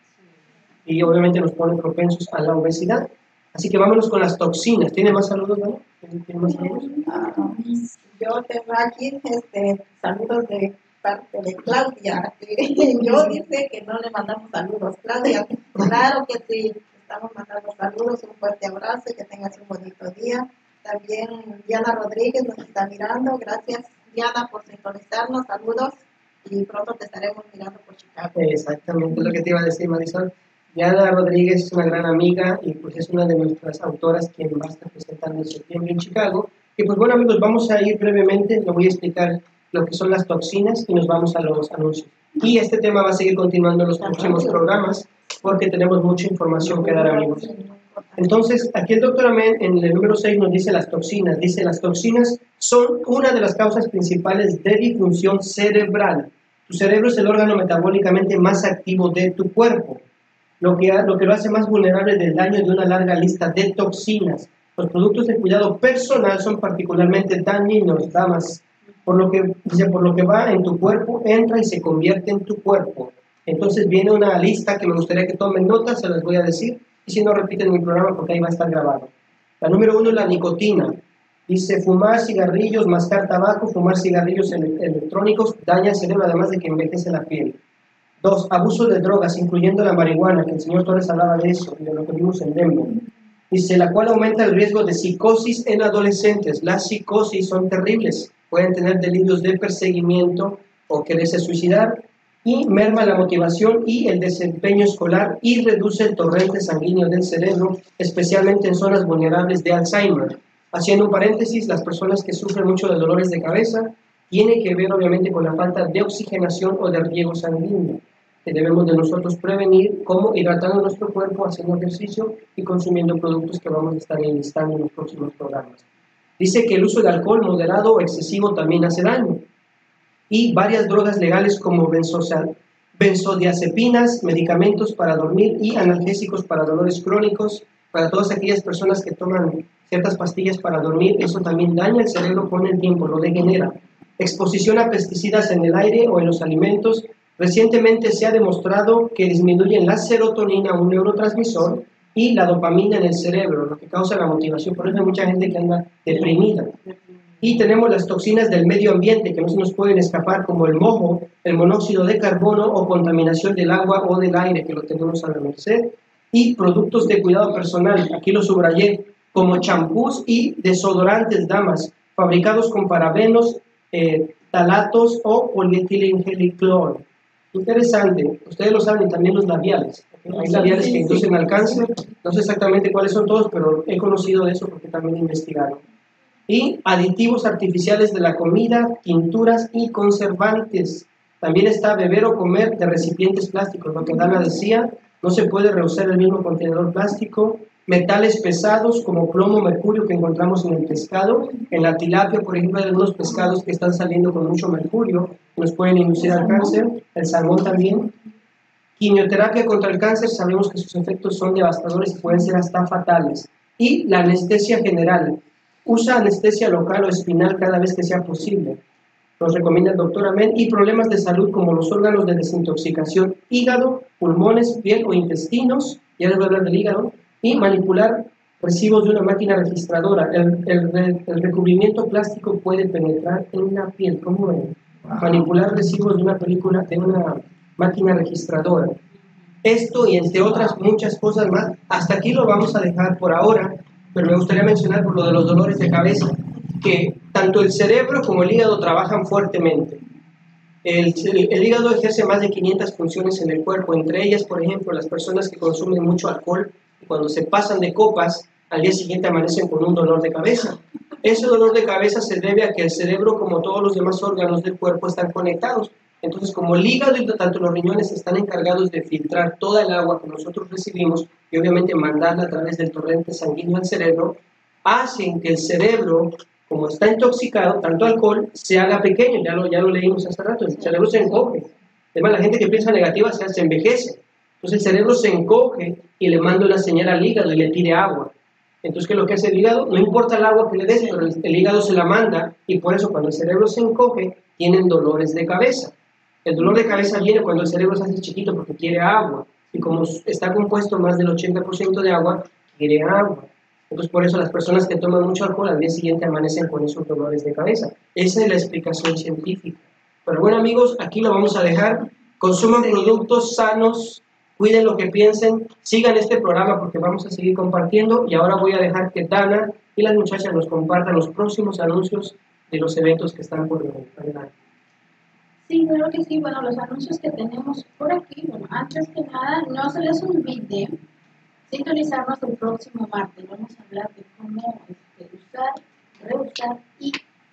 y obviamente nos pone propensos a la obesidad. Así que vámonos con las toxinas. ¿Tiene más saludos, Dani? ¿Tiene más saludos? Uh, yo tengo aquí este, saludos de parte de Claudia. Yo dice que no le mandamos saludos. Claudia, claro que sí, estamos mandando saludos, un fuerte abrazo y que tengas un bonito día. También Diana Rodríguez nos está mirando. Gracias, Diana, por sintonizarnos. Saludos y pronto te estaremos mirando por Chicago. Exactamente, es lo que te iba a decir, Marisol. Diana Rodríguez es una gran amiga y pues es una de nuestras autoras quien va a estar presentando en septiembre en Chicago. Y pues bueno, amigos, vamos a ir brevemente, le voy a explicar lo que son las toxinas y nos vamos a los anuncios. Y este tema va a seguir continuando en los próximos programas porque tenemos mucha información que dar, amigos. Entonces, aquí el doctor Amén en el número seis nos dice las toxinas. Dice, las toxinas son una de las causas principales de disfunción cerebral. Tu cerebro es el órgano metabólicamente más activo de tu cuerpo, lo que, lo que lo hace más vulnerable del daño de una larga lista de toxinas. Los productos de cuidado personal son particularmente dañinos, damas, por lo que, dice, por lo que va en tu cuerpo, entra y se convierte en tu cuerpo. Entonces viene una lista que me gustaría que tomen nota, se las voy a decir, y si no repiten mi programa porque ahí va a estar grabado. La número uno es la nicotina. Dice, fumar cigarrillos, mascar tabaco, fumar cigarrillos ele electrónicos daña el cerebro, además de que envejece la piel. Dos, abuso de drogas, incluyendo la marihuana, que el señor Torres hablaba de eso, de lo que vimos en Denver. Dice, la cual aumenta el riesgo de psicosis en adolescentes. Las psicosis son terribles, pueden tener delirios de perseguimiento o quererse suicidar, y merma la motivación y el desempeño escolar y reduce el torrente sanguíneo del cerebro, especialmente en zonas vulnerables de Alzheimer. Haciendo un paréntesis, las personas que sufren mucho de dolores de cabeza tiene que ver obviamente con la falta de oxigenación o de riego sanguíneo, que debemos de nosotros prevenir como hidratando nuestro cuerpo, haciendo ejercicio y consumiendo productos que vamos a estar enlistando en los próximos programas. Dice que el uso de alcohol moderado o excesivo también hace daño. Y varias drogas legales como benzodiazepinas, medicamentos para dormir y analgésicos para dolores crónicos. Para todas aquellas personas que toman ciertas pastillas para dormir, eso también daña el cerebro con el tiempo, lo degenera. Exposición a pesticidas en el aire o en los alimentos. Recientemente se ha demostrado que disminuyen la serotonina, un neurotransmisor, y la dopamina en el cerebro, lo que causa la motivación. Por eso hay mucha gente que anda deprimida. Y tenemos las toxinas del medio ambiente que no se nos pueden escapar, como el moho, el monóxido de carbono o contaminación del agua o del aire, que lo tenemos a la merced. Y productos de cuidado personal, aquí lo subrayé, como champús y desodorantes, damas, fabricados con parabenos, eh, talatos o polietilenglicol. Interesante, ustedes lo saben, también los labiales. Hay labiales que inducen al cáncer, no sé exactamente cuáles son todos, pero he conocido de eso porque también he investigado. Y aditivos artificiales de la comida, tinturas y conservantes. También está beber o comer de recipientes plásticos, lo que Dana decía, no se puede reusar el mismo contenedor plástico. Metales pesados como plomo, mercurio que encontramos en el pescado, en la tilapia, por ejemplo, hay algunos pescados que están saliendo con mucho mercurio, que nos pueden inducir al cáncer, el salmón también. Quimioterapia contra el cáncer, sabemos que sus efectos son devastadores y pueden ser hasta fatales. Y la anestesia general. Usa anestesia local o espinal cada vez que sea posible. Nos recomienda el doctor Amén. Y problemas de salud como los órganos de desintoxicación, hígado, pulmones, piel o intestinos, ya les voy a hablar del hígado, y manipular recibos de una máquina registradora. El, el, el recubrimiento plástico puede penetrar en la piel. ¿Cómo ven? Manipular recibos de una película, de una máquina registradora. Esto y entre otras muchas cosas más. Hasta aquí lo vamos a dejar por ahora. Pero me gustaría mencionar por lo de los dolores de cabeza, que tanto el cerebro como el hígado trabajan fuertemente. El, el, el hígado ejerce más de quinientas funciones en el cuerpo, entre ellas, por ejemplo, las personas que consumen mucho alcohol, y cuando se pasan de copas, al día siguiente amanecen con un dolor de cabeza. Ese dolor de cabeza se debe a que el cerebro, como todos los demás órganos del cuerpo, están conectados. Entonces, como el hígado y tanto los riñones están encargados de filtrar toda el agua que nosotros recibimos y obviamente mandarla a través del torrente sanguíneo al cerebro, hacen que el cerebro, como está intoxicado, tanto alcohol, se haga pequeño. Ya lo, ya lo leímos hace rato, el cerebro se encoge. Además, la gente que piensa negativa se, se envejece. Entonces, el cerebro se encoge y le manda una señal al hígado y le pide agua. Entonces, ¿qué es lo que hace el hígado? No importa el agua que le des, pero el, el hígado se la manda, y por eso cuando el cerebro se encoge, tienen dolores de cabeza. El dolor de cabeza viene cuando el cerebro se hace chiquito porque quiere agua, y como está compuesto más del ochenta por ciento de agua, quiere agua. Entonces, por eso las personas que toman mucho alcohol al día siguiente amanecen con esos dolores de cabeza. Esa es la explicación científica. Pero bueno, amigos, aquí lo vamos a dejar. Consuman productos sanos, cuiden lo que piensen, sigan este programa porque vamos a seguir compartiendo, y ahora voy a dejar que Dana y las muchachas nos compartan los próximos anuncios de los eventos que están por venir. Adelante. Sí, claro que sí. Bueno, los anuncios que tenemos por aquí, bueno, antes que nada, no se les olvide sintonizarnos el próximo martes. Vamos a hablar de cómo este, usar, reusar y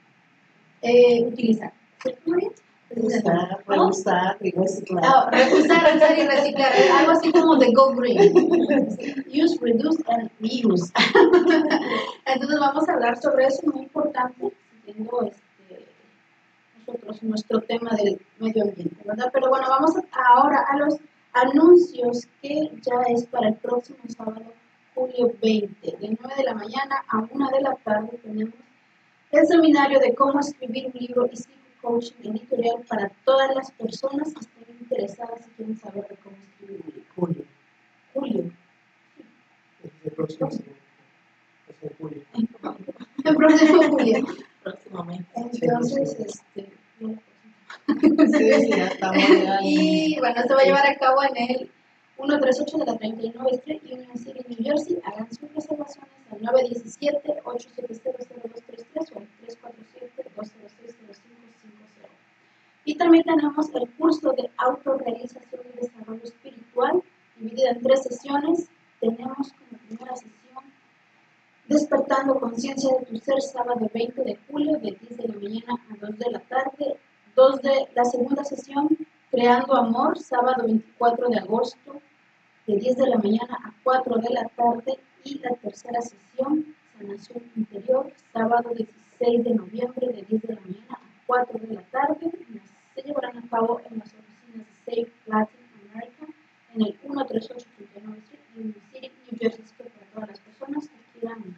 eh, utilizar. ¿Cómo es? Reusar, reusar y reciclar. No, reusar, usar y reciclar. Algo así como de Go Green. Use, reduce and reuse. Entonces vamos a hablar sobre eso, muy importante, siguiendo este, nosotros nuestro tema del medio ambiente, ¿verdad? Pero bueno, vamos a, ahora a los anuncios que ya es para el próximo sábado, julio veinte, de nueve de la mañana a una de la tarde. Tenemos el seminario de cómo escribir un libro y coaching editorial para todas las personas que estén interesadas y quieren saber de cómo escribir un libro. Julio. Julio. Es el próximo. Es el julio. El próximo julio. Próximamente. Entonces, este, Sí, sí, ya estamos ya en- Y bueno, se va a llevar a cabo en el ciento treinta y ocho de la treinta y nueve Street, Union City, New Jersey. Hagan sus reservaciones al nueve uno siete, ocho siete cero, cero dos tres tres o al tres cuatro siete, dos cero seis, cero cinco cinco cero. Y también tenemos el curso de autorrealización y desarrollo espiritual, dividida en tres sesiones. Tenemos como primera sesión Despertando Conciencia de tu Ser, sábado veinte de julio, de diez de la mañana a dos de la tarde. Dos de la segunda sesión, Creando Amor, sábado veinticuatro de agosto, de diez de la mañana a cuatro de la tarde. Y la tercera sesión, Sanación Interior, sábado dieciséis de noviembre, de diez de la mañana a cuatro de la tarde. Se llevarán a cabo en las oficinas de Safe Latin America, en el ciento treinta y ocho treinta y nueve Street, Union City, New Jersey, que para todas las personas que quieran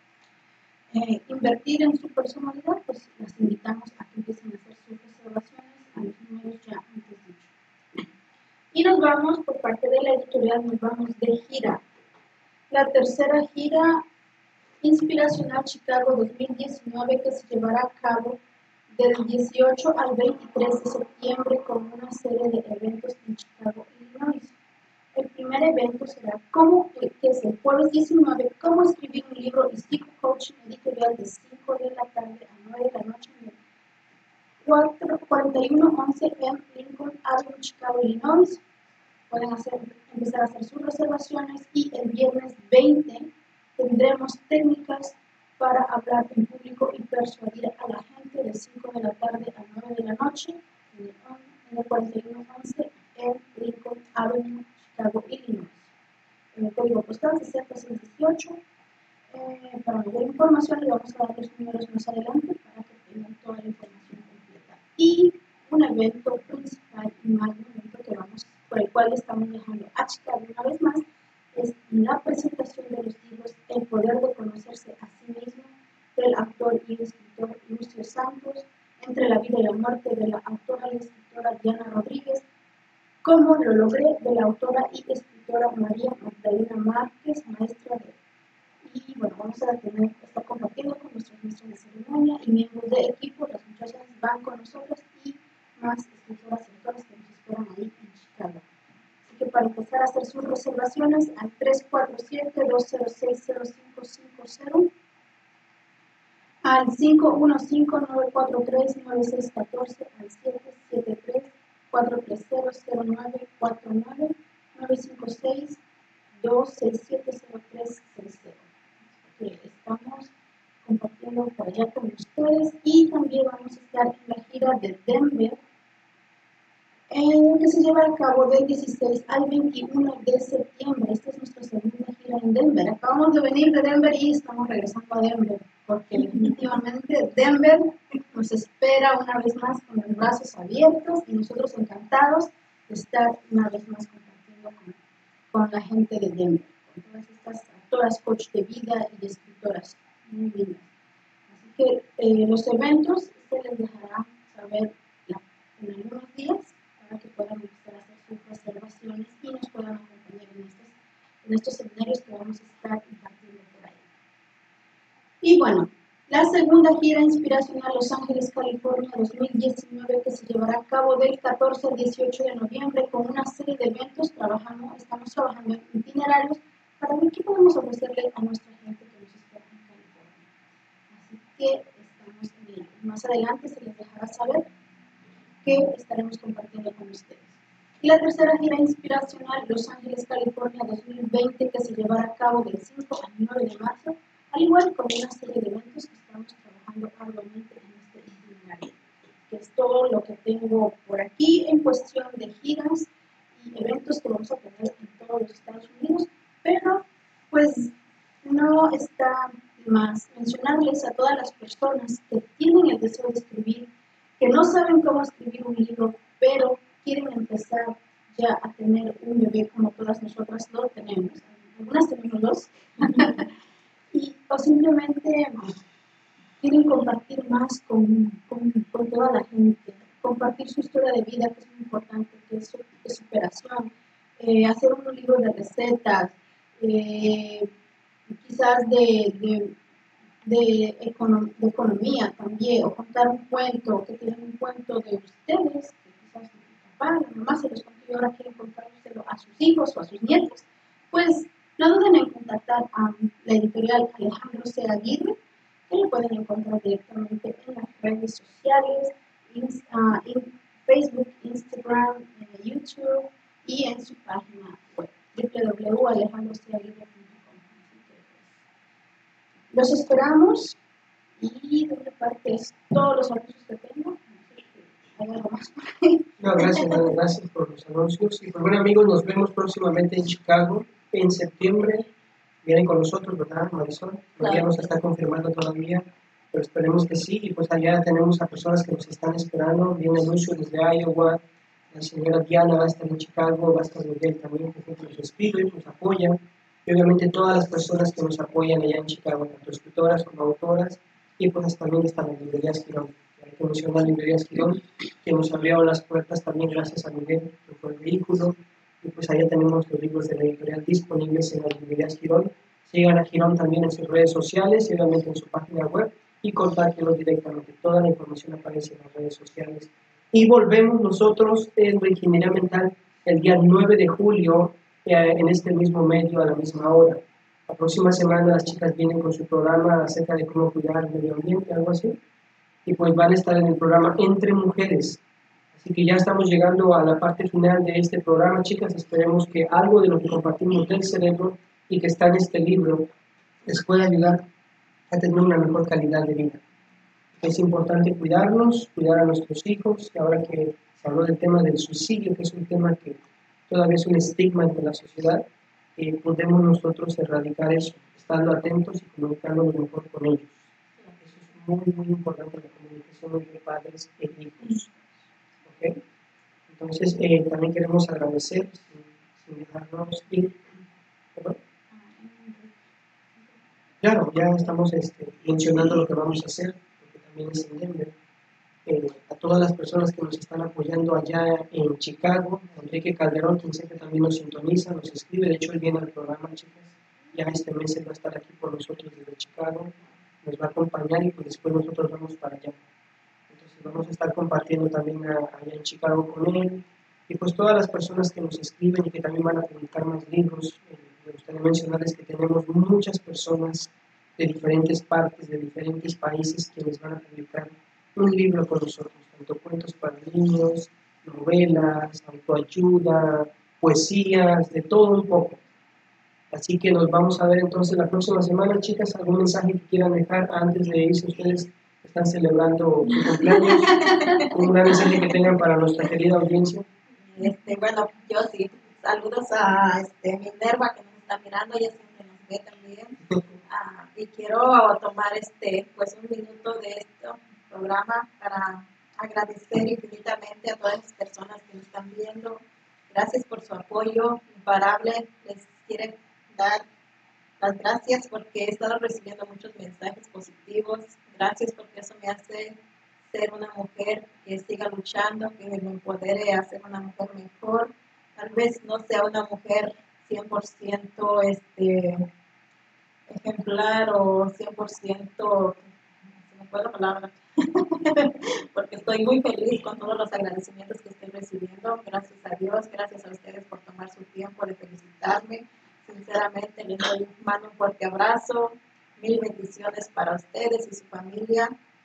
eh, invertir en su personalidad, pues las invitamos a que empiecen a hacer sus reservaciones a los números ya antes dichos. Y nos vamos, por parte de la editorial, nos vamos de gira. La tercera gira Inspiracional Chicago dos mil diecinueve, que se llevará a cabo del dieciocho al veintitrés de septiembre con una serie de eventos en Chicago, Illinois. El primer evento será cómo, que es el jueves diecinueve, cómo escribir un libro y psico-coaching editorial de cinco de la tarde a nueve de la noche en el cuarenta y uno once en Lincoln Avenue, Chicago, Illinois. Pueden hacer, empezar a hacer sus reservaciones. Y el viernes veinte tendremos técnicas para hablar en público y persuadir a la gente de cinco de la tarde a nueve de la noche en el, en el cuarenta y uno once en Lincoln Avenue, Chicago, Illinois. En el código postal sesenta seiscientos dieciocho. Eh, para mayor información le vamos a dar los números más adelante para que tengan toda la información completa. Y un evento principal y magno evento que vamos, por el cual estamos viajando a Chicago una vez más, es la presentación de los libros El poder de conocerse a sí mismo, del autor y escritor Lucio Santos, Entre la vida y la muerte, de la autora y escritora Diana Rodríguez, Cómo lo logré, de la autora y escritora María Magdalena Márquez, maestra de... Y bueno, vamos a tener, estar compartiendo con nuestros maestros de ceremonia y miembros de equipo. Las muchachas van con nosotros y más escritoras y autores que nos esperan ahí en Chicago. Así que para empezar a hacer sus reservaciones al tres cuatro siete, dos cero seis, cero cinco cinco cero, al cinco uno cinco, nueve cuatro tres, nueve seis uno cuatro, al siete siete tres, cuatro tres cero, cero nueve cuatro nueve, nueve cinco seis, dos seis siete cero tres seis cero. Estamos compartiendo por allá con ustedes. Y también vamos a estar en la gira de Denver, eh, que se lleva a cabo del dieciséis al veintiuno de septiembre. Esta es nuestra segunda gira en Denver. Acabamos de venir de Denver y estamos regresando a Denver, porque definitivamente Denver nos espera una vez más con los brazos abiertos y nosotros encantados de estar una vez más compartiendo con, con la gente de Denver, con todas estas autoras, coach de vida y escritoras muy lindas. Así que eh, los eventos se les dejará saber la, en algunos días para que puedan empezar a hacer sus reservaciones y nos puedan acompañar en estos, en estos seminarios que vamos a estar impartiendo por ahí. Y bueno, la segunda gira inspiracional Los Ángeles, California dos mil diecinueve, que se llevará a cabo del catorce al dieciocho de noviembre con una serie de eventos. Trabajamos, estamos trabajando en itinerarios para ver qué podemos ofrecerle a nuestra gente que nos espera en California. Así que estamos en ello. Más adelante se les dejará saber qué estaremos compartiendo con ustedes. Y la tercera gira inspiracional Los Ángeles, California dos mil veinte, que se llevará a cabo del cinco al nueve de marzo, al igual con una serie de eventos que estamos trabajando arduamente en este itinerario, que es todo lo que tengo por aquí en cuestión de giras y eventos que vamos a tener en todos los Estados Unidos. Pero pues no está más mencionarles a todas las personas que tienen el deseo de escribir, que no saben cómo escribir un libro, pero quieren empezar ya a tener un bebé como todas nosotras lo tenemos. Algunas tenemos dos. y, o simplemente quieren compartir más con, con, con toda la gente, compartir su historia de vida, que es muy importante, que es su, de superación, eh, hacer un libro de recetas, eh, quizás de, de, de, econo- de economía también, o contar un cuento, que tienen un cuento de ustedes, que quizás mi papá, mi mamá se los contó y ahora quieren contárselo a sus hijos o a sus nietos, pues no duden en contactar a la editorial Alejandro C. Aguirre, que lo pueden encontrar directamente en las redes sociales, en, uh, en Facebook, Instagram, en YouTube y en su página web doble u doble u doble u punto alejandro c aguirre punto com. Los esperamos y de mi parte es todos los anuncios que tengo. ¿Hay algo más por ahí? No, gracias, Ana, gracias por los anuncios. Y pues bueno, amigos, nos vemos próximamente en Chicago en septiembre. Vienen con nosotros, ¿verdad, Marisol? Todavía Claro. no se está confirmando todavía, pero esperemos que sí. Y pues allá tenemos a personas que nos están esperando. Viene Lucio desde Iowa, la señora Diana va a estar en Chicago, va a estar Miguel también, que siempre nos escribe, nos apoya. Y obviamente todas las personas que nos apoyan allá en Chicago, tanto escritoras como autoras, y pues también están las librerías Girón. Hay que mencionar librerías Girón, que nos abrieron las puertas también gracias a Miguel, que fue el vehículo. Y pues allá tenemos los libros de la editorial disponibles en las librerías Girón. Sigan a Girón también en sus redes sociales y obviamente en su página web y contáctenos directamente. Toda la información aparece en las redes sociales. Y volvemos nosotros en Reingeniería Mental el día nueve de julio eh, en este mismo medio a la misma hora. La próxima semana las chicas vienen con su programa acerca de cómo cuidar el medio ambiente, algo así. Y pues van a estar en el programa Entre Mujeres. Así que ya estamos llegando a la parte final de este programa, chicas. Esperemos que algo de lo que compartimos del cerebro y que está en este libro les pueda ayudar a tener una mejor calidad de vida. Es importante cuidarnos, cuidar a nuestros hijos, y ahora que se habló del tema del suicidio, que es un tema que todavía es un estigma entre la sociedad, eh, podemos nosotros erradicar eso, estando atentos y comunicándonos mejor con ellos. Eso es muy, muy importante, la comunicación entre padres e hijos. ¿Okay? Entonces, eh, también queremos agradecer, sin, sin dejarnos ir. ¿Perdón? Claro, ya estamos este, mencionando lo que vamos a hacer, porque también es en Denver. Eh, a todas las personas que nos están apoyando allá en Chicago, Enrique Calderón, quien sé que también nos sintoniza, nos escribe, de hecho él viene al programa, chicas, ya este mes él va a estar aquí por nosotros desde Chicago, nos va a acompañar y pues después nosotros vamos para allá. Entonces vamos a estar compartiendo también a, allá en Chicago con él, y pues todas las personas que nos escriben y que también van a publicar más libros. Eh, me gustaría mencionarles que tenemos muchas personas de diferentes partes, de diferentes países, quienes van a publicar un libro con nosotros, tanto cuentos para niños, novelas, autoayuda, poesías, de todo un poco. Así que nos vamos a ver entonces la próxima semana, chicas. ¿Algún mensaje que quieran dejar antes de irse? Ustedes están celebrando su cumpleaños. Un gran mensaje que tengan para nuestra querida audiencia. Este, bueno, yo sí, saludos a este, Minerva que nos está mirando, ella siempre nos ve también. Ah, y quiero tomar este, pues un minuto de este programa para agradecer infinitamente a todas las personas que nos están viendo. Gracias por su apoyo imparable. Les quiero dar las gracias porque he estado recibiendo muchos mensajes positivos. Gracias porque eso me hace ser una mujer que siga luchando, que me empodere a ser una mujer mejor. Tal vez no sea una mujer cien por ciento este, ejemplar o cien por ciento, se me fue la palabra, porque estoy muy feliz con todos los agradecimientos que estoy recibiendo. Gracias a Dios, gracias a ustedes por tomar su tiempo de felicitarme. Sinceramente, les doy un mano un fuerte abrazo, mil bendiciones para ustedes y su familia.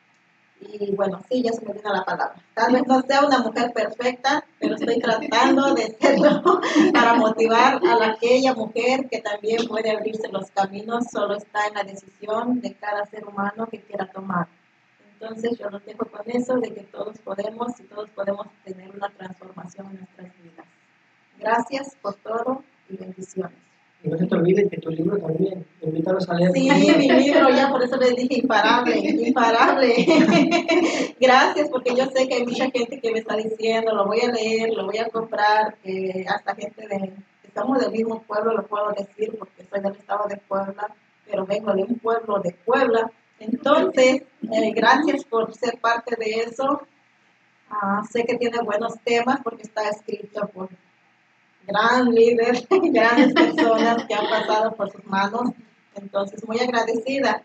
Y bueno, sí, ya se me vino la palabra. Tal vez no sea una mujer perfecta, pero estoy tratando de serlo para motivar a la, aquella mujer que también puede abrirse los caminos. Solo está en la decisión de cada ser humano que quiera tomar. Entonces yo los dejo con eso, de que todos podemos y todos podemos tener una transformación en nuestras vidas. Gracias por todo y bendiciones. Y no se te olvide que tu libro también, invítalos a leer. Sí, mi libro, ya por eso les dije imparable, imparable. Gracias, porque yo sé que hay mucha gente que me está diciendo, lo voy a leer, lo voy a comprar, que hasta gente de, que estamos del mismo pueblo, lo puedo decir, porque soy del estado de Puebla, pero vengo de un pueblo de Puebla. Entonces, eh, gracias por ser parte de eso. Uh, sé que tiene buenos temas porque está escrito por gran líder, grandes personas que han pasado por sus manos. Entonces, muy agradecida.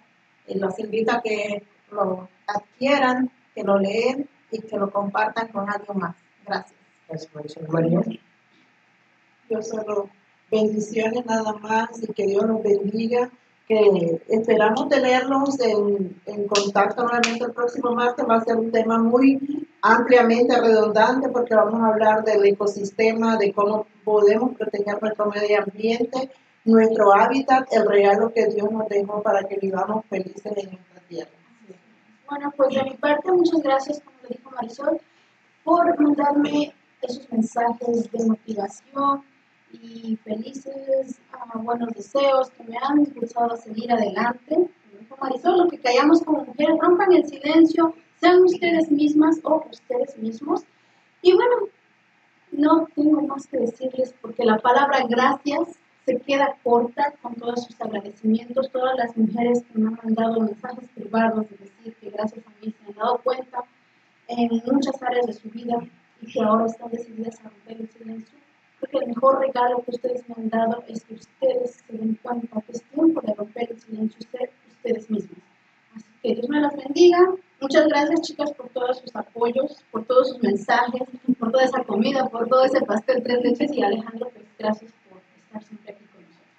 y los invito a que lo adquieran, que lo leen y que lo compartan con alguien más. Gracias. Gracias, Marisol. María. Yo solo bendiciones nada más y que Dios los bendiga. Que esperamos tenerlos en, en contacto nuevamente el próximo martes. Va a ser un tema muy ampliamente redundante porque vamos a hablar del ecosistema, de cómo podemos proteger nuestro medio ambiente, nuestro hábitat, el regalo que Dios nos dejó para que vivamos felices en nuestra tierra. Bueno, pues de mi parte, muchas gracias, como le dijo Marisol, por mandarme esos mensajes de motivación y felices, uh, buenos deseos que me han impulsado a seguir adelante. Como dijo Marisol, lo que callamos como mujeres, rompan el silencio, sean ustedes mismas o ustedes mismos. Y bueno, no tengo más que decirles porque la palabra gracias se queda corta con todos sus agradecimientos, todas las mujeres que me han mandado mensajes privados de decir que gracias a mí se han dado cuenta en muchas áreas de su vida y que ahora están decididas a romper el silencio. Creo que el mejor regalo que ustedes me han dado es que ustedes se den cuenta que es tiempo de romper el silencio usted, ustedes mismos. Así que Dios me las bendiga. Muchas gracias, chicas, por todos sus apoyos, por todos sus mensajes, por toda esa comida, por todo ese pastel tres leches. Y Alejandro, pues gracias por estar siempre aquí con nosotros.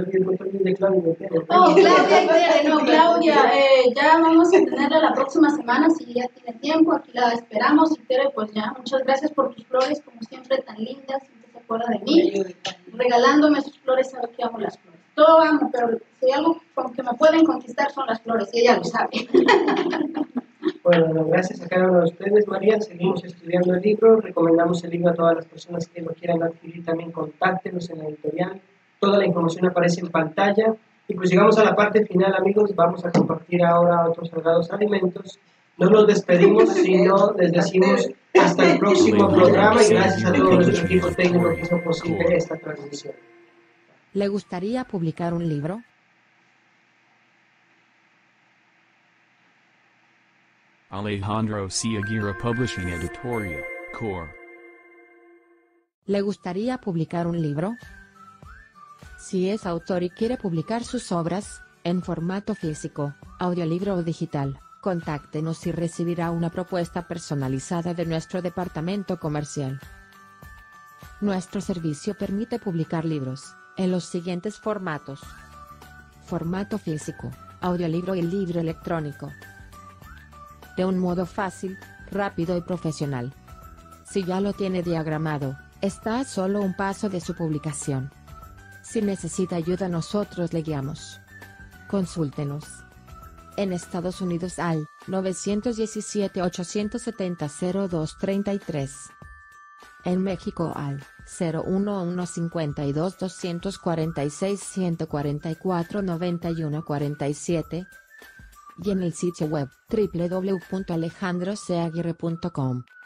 Oh, Claudia y Tere, no, Claudia, eh, ya vamos a tenerla la próxima semana, si ya tiene tiempo, aquí la esperamos. Y Tere, pues ya, muchas gracias por tus flores, como siempre, tan lindas, siempre se acuerda de mí, regalándome sus flores, sabe que amo las flores. Todo amo, pero si hay algo con que me pueden conquistar son las flores, y ella lo sabe. Bueno, gracias a cada uno de ustedes, María. Seguimos estudiando el libro. Recomendamos el libro a todas las personas que lo quieran adquirir. También contáctenos en la editorial. Toda la información aparece en pantalla. Y pues llegamos a la parte final, amigos. Vamos a compartir ahora otros sagrados alimentos. No nos despedimos, sino les decimos hasta el próximo programa. Y gracias a todo nuestro equipo técnico que hizo posible esta transmisión. ¿Le gustaría publicar un libro? Alejandro C. Aguirre Publishing Editorial, Core. ¿Le gustaría publicar un libro? Si es autor y quiere publicar sus obras, en formato físico, audiolibro o digital, contáctenos y recibirá una propuesta personalizada de nuestro departamento comercial. Nuestro servicio permite publicar libros, en los siguientes formatos: formato físico, audiolibro y libro electrónico. De un modo fácil, rápido y profesional. Si ya lo tiene diagramado, está a solo un paso de su publicación. Si necesita ayuda, nosotros le guiamos. Consúltenos. En Estados Unidos al nueve uno siete, ocho siete cero, cero dos tres tres. En México al cero uno uno cinco dos, dos cuatro seis, uno cuatro cuatro, nueve uno cuatro siete. Y en el sitio web doble u doble u doble u punto alejandro c aguirre punto com.